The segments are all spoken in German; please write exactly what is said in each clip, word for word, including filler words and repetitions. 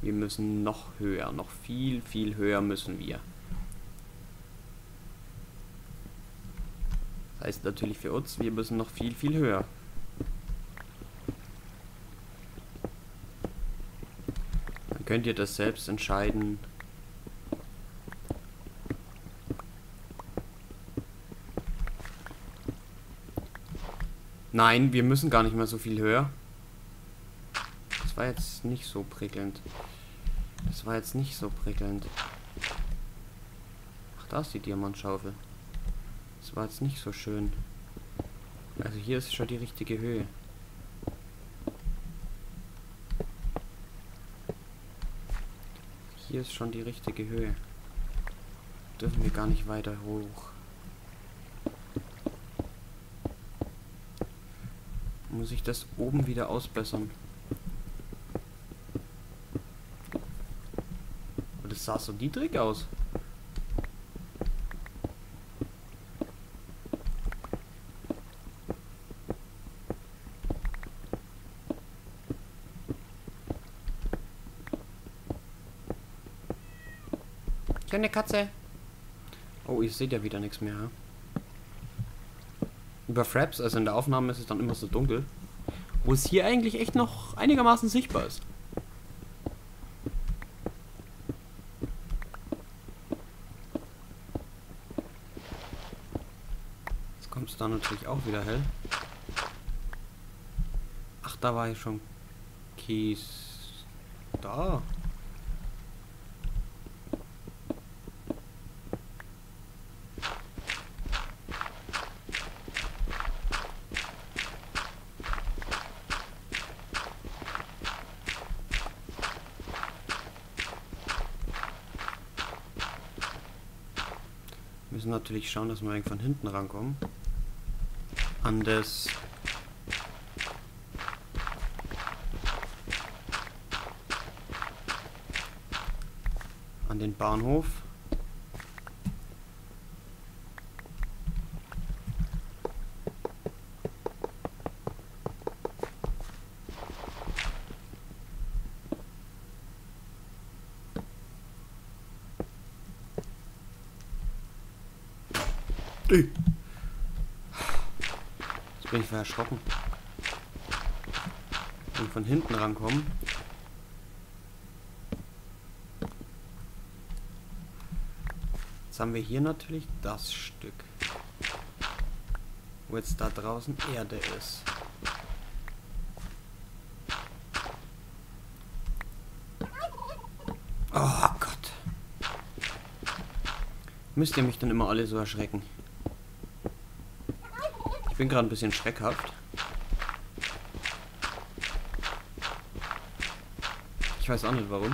Wir müssen noch höher, noch viel, viel höher müssen wir. Das heißt natürlich für uns, wir müssen noch viel, viel höher. Dann könnt ihr das selbst entscheiden. Nein, wir müssen gar nicht mehr so viel höher. Das war jetzt nicht so prickelnd. Das war jetzt nicht so prickelnd. Ach, da ist die Diamantschaufel. Das war jetzt nicht so schön. Also hier ist schon die richtige Höhe. Hier ist schon die richtige Höhe. Dürfen wir gar nicht weiter hoch. Muss ich das oben wieder ausbessern? Und das sah so niedrig aus. Kleine Katze. Oh, ihr seht ja wieder nichts mehr. Ja? Über Fraps, also in der Aufnahme ist es dann immer so dunkel. Wo es hier eigentlich echt noch einigermaßen sichtbar ist. Jetzt kommt es da natürlich auch wieder hell. Ach, da war ich schon Kies. Da. Wir müssen natürlich schauen, dass wir von hinten rankommen. An das... An den Bahnhof. Jetzt bin ich erschrocken. Und von hinten rankommen. Jetzt haben wir hier natürlich das Stück. Wo jetzt da draußen Erde ist. Oh Gott. Müsst ihr mich dann immer alle so erschrecken? Ich bin gerade ein bisschen schreckhaft. Ich weiß auch nicht warum.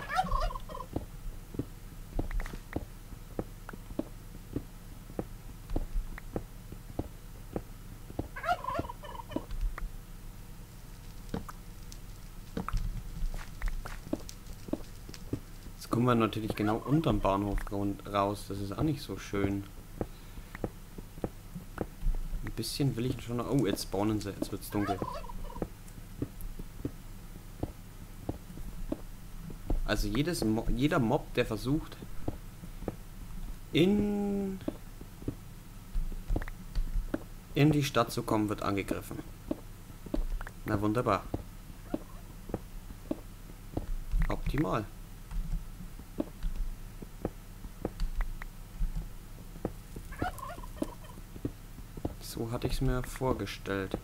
Jetzt kommen wir natürlich genau unterm Bahnhof raus. Das ist auch nicht so schön. Ein bisschen will ich schon noch... Oh, jetzt spawnen sie. Jetzt wird's dunkel. Also jedes Mo jeder Mob, der versucht, in... in die Stadt zu kommen, wird angegriffen. Na wunderbar. Optimal. So hatte ich es mir vorgestellt.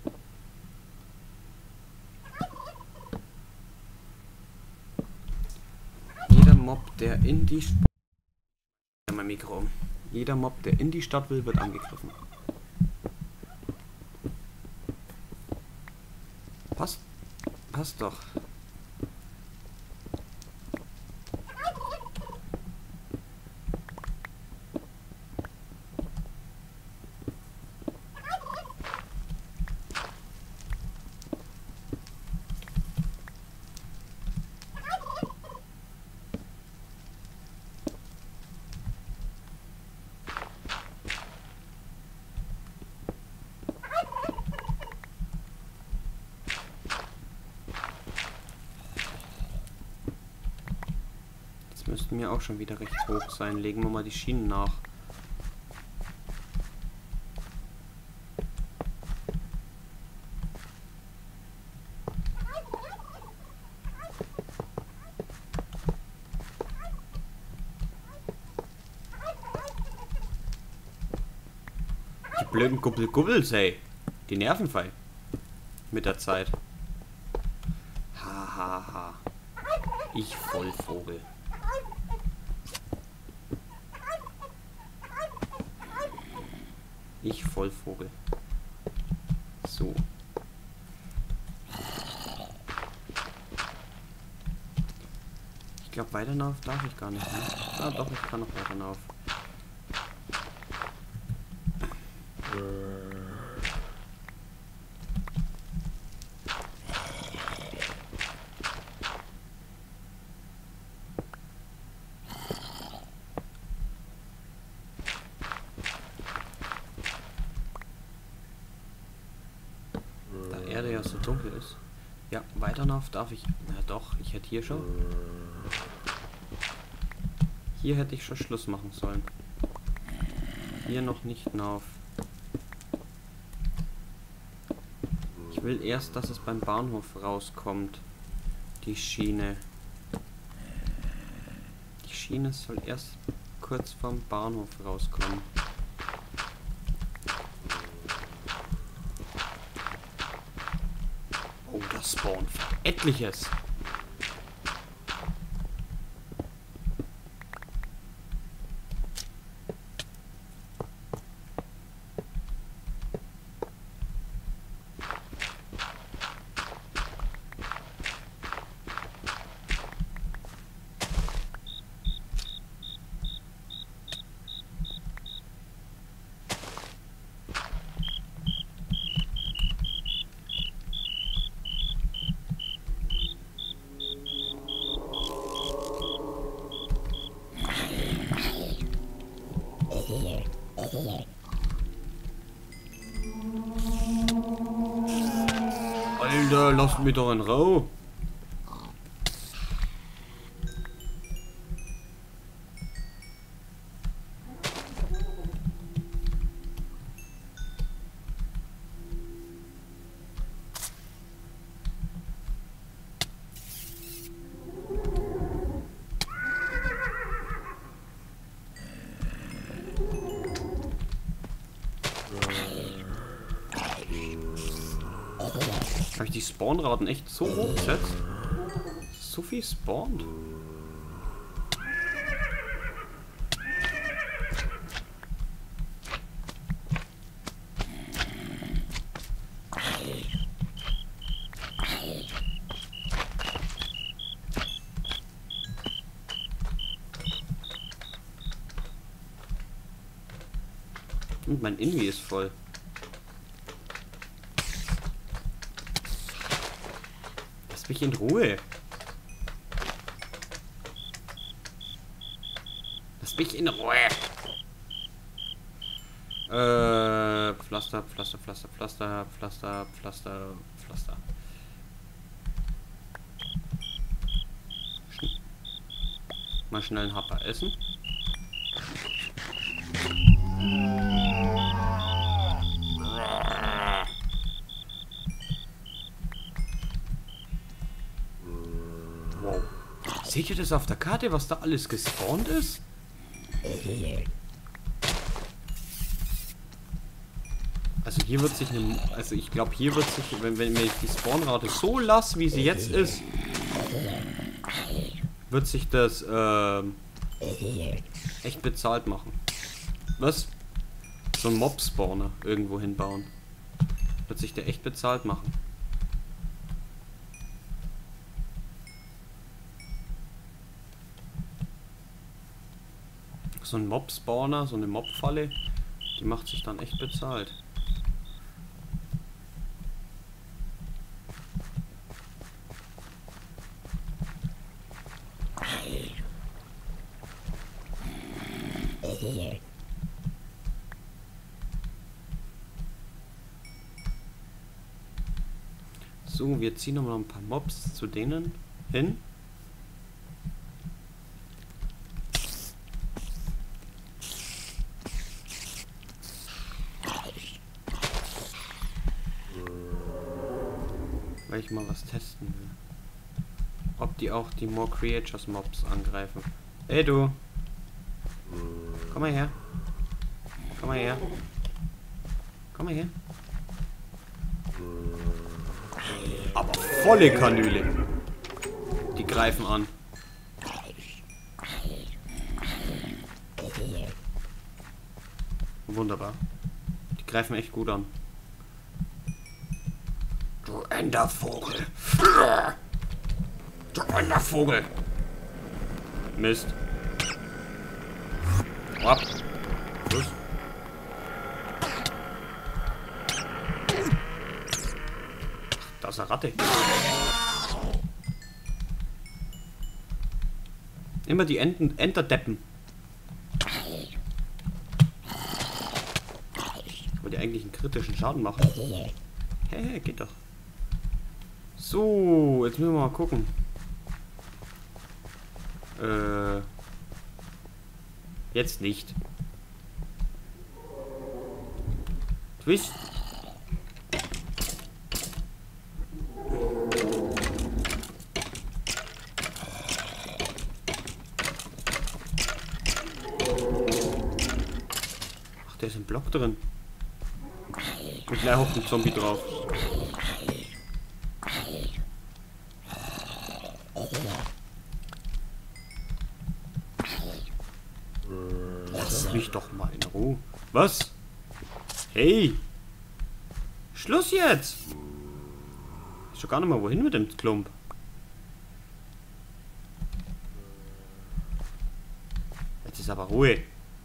Jeder Mob, der in die St ja, mein Mikro. Jeder Mob, der in die Stadt will, wird angegriffen. Passt. Passt doch. Müssten mir auch schon wieder recht hoch sein. Legen wir mal die Schienen nach. Die blöden Gubbel-Gubbels, ey. Die nerven frei. Mit der Zeit. Ha, ha, ha. Ich Vollvogel. Ich Vollvogel. So. Ich glaube, weiter hinauf darf ich gar nicht. Ne? Ah, doch, ich kann noch weiter hinauf. Da Erde ja so dunkel ist. Ja, weiter hinauf darf ich. Na doch, ich hätte hier schon. Hier hätte ich schon Schluss machen sollen. Hier noch nicht hinauf. Ich will erst, dass es beim Bahnhof rauskommt. Die Schiene. Die Schiene soll erst kurz vom Bahnhof rauskommen. Oh, das spawnt etliches. Alter, lasst mich doch in Ruhe. Habe ich die Spawnraten echt so hoch gesetzt? So viel spawnt? Und mein Invi ist voll. Lass mich in Ruhe. Lass mich in Ruhe. Äh, Pflaster, Pflaster, Pflaster, Pflaster, Pflaster, Pflaster, Pflaster. Schn Mal schnell einen Happer essen. Wow. Seht ihr das auf der Karte, was da alles gespawnt ist? Also hier wird sich eine, also ich glaube hier wird sich, wenn, wenn ich die Spawnrate so lasse, wie sie jetzt ist, wird sich das ähm, echt bezahlt machen. Was? So ein Mob-Spawner irgendwo hinbauen. Wird sich der echt bezahlt machen. So ein Mob-Spawner, so eine Mob-Falle, die macht sich dann echt bezahlt. So, wir ziehen nochmal ein paar Mobs zu denen hin. ich mal was testen will. Ob die auch die More Creatures Mobs angreifen. Ey du! Komm mal her. Komm mal her. Komm mal her. Aber volle Kanüle. Die greifen an. Wunderbar. Die greifen echt gut an. Du Endervogel. Du Endervogel. Mist. Ab. Los. Da ist eine Ratte. Immer die Enten, Enterdeppen. Ich wollte eigentlich einen kritischen Schaden machen. Hä, hey, geht doch. So, jetzt müssen wir mal gucken. Äh. Jetzt nicht. Twist. Ach, der ist im Block drin. Und gleich hockt ein Zombie drauf. Lass mich doch mal in Ruhe. Was? Hey! Schluss jetzt! Ich weiß gar nicht mal wohin mit dem Klump. Jetzt ist aber Ruhe.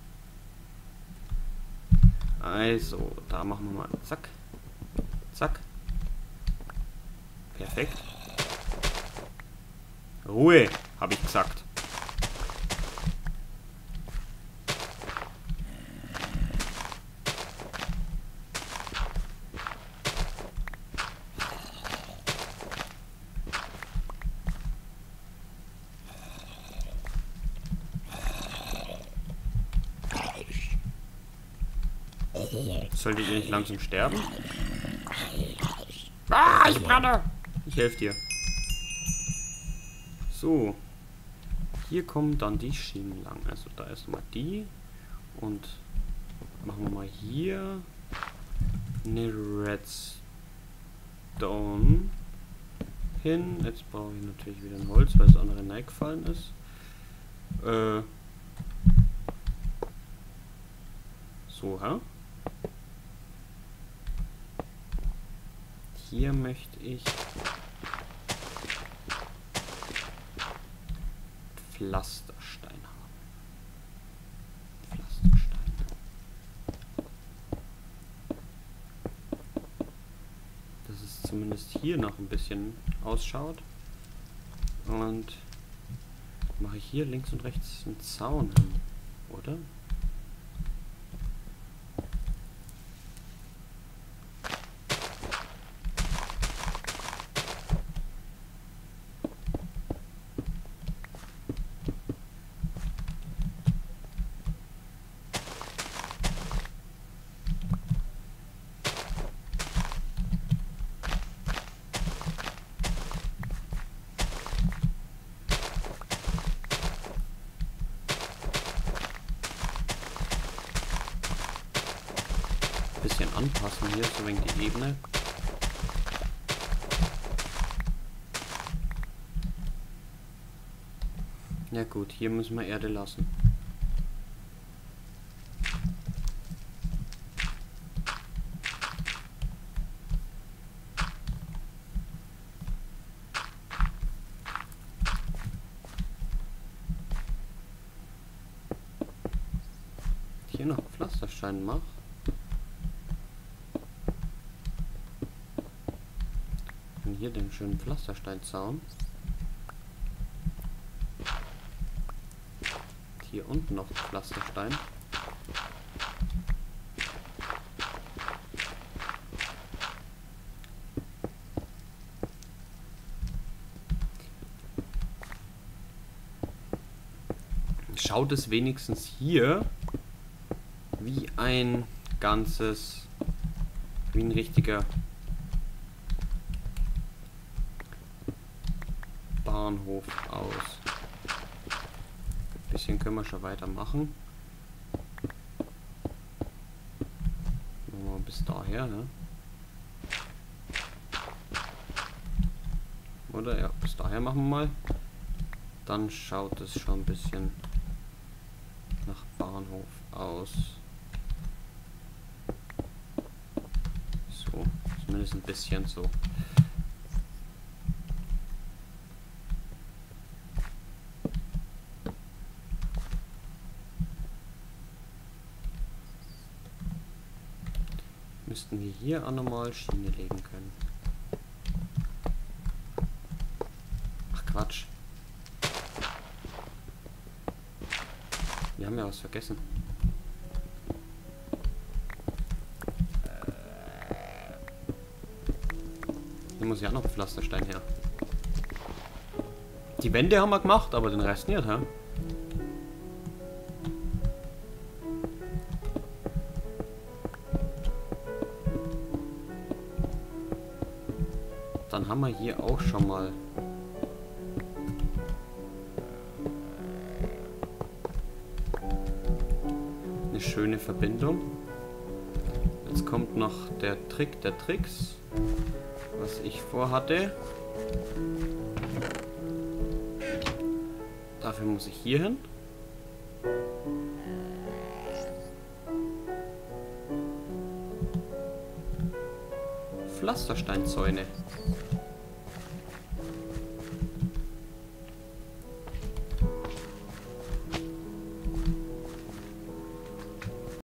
Also, da machen wir mal zack. Zack. Perfekt. Ruhe, habe ich gesagt. Solltet ihr nicht langsam sterben? Ah, ich brenne! Ich helfe dir. So. Hier kommen dann die Schienen lang. Also da ist nochmal die. Und machen wir mal hier eine Redstone hin. Jetzt brauche ich natürlich wieder ein Holz, weil das andere reingefallen ist. Äh. So, hä? Hier möchte ich Pflasterstein haben. Pflasterstein. Dass es zumindest hier noch ein bisschen ausschaut. Und mache ich hier links und rechts einen Zaun hin, oder? Bisschen anpassen hier, so wegen die Ebene. Ja gut, hier müssen wir Erde lassen. Hier noch Pflasterstein mache. Hier den schönen Pflastersteinzaun. Hier unten noch Pflasterstein. Schaut es wenigstens hier wie ein ganzes, wie ein richtiger Bahnhof aus. Ein bisschen können wir schon weitermachen. Machen wir bis daher, ne? Oder ja, bis daher machen wir mal. Dann schaut es schon ein bisschen nach Bahnhof aus. So, zumindest ein bisschen so. Müssten wir hier auch nochmal Schiene legen können. Ach Quatsch. Wir haben ja was vergessen. Hier muss ja noch ein Pflasterstein her. Die Wände haben wir gemacht, aber den Rest nicht, hä? Dann haben wir hier auch schon mal eine schöne Verbindung. Jetzt kommt noch der Trick der Tricks, was ich vorhatte. Dafür muss ich hier hin. Pflastersteinzäune.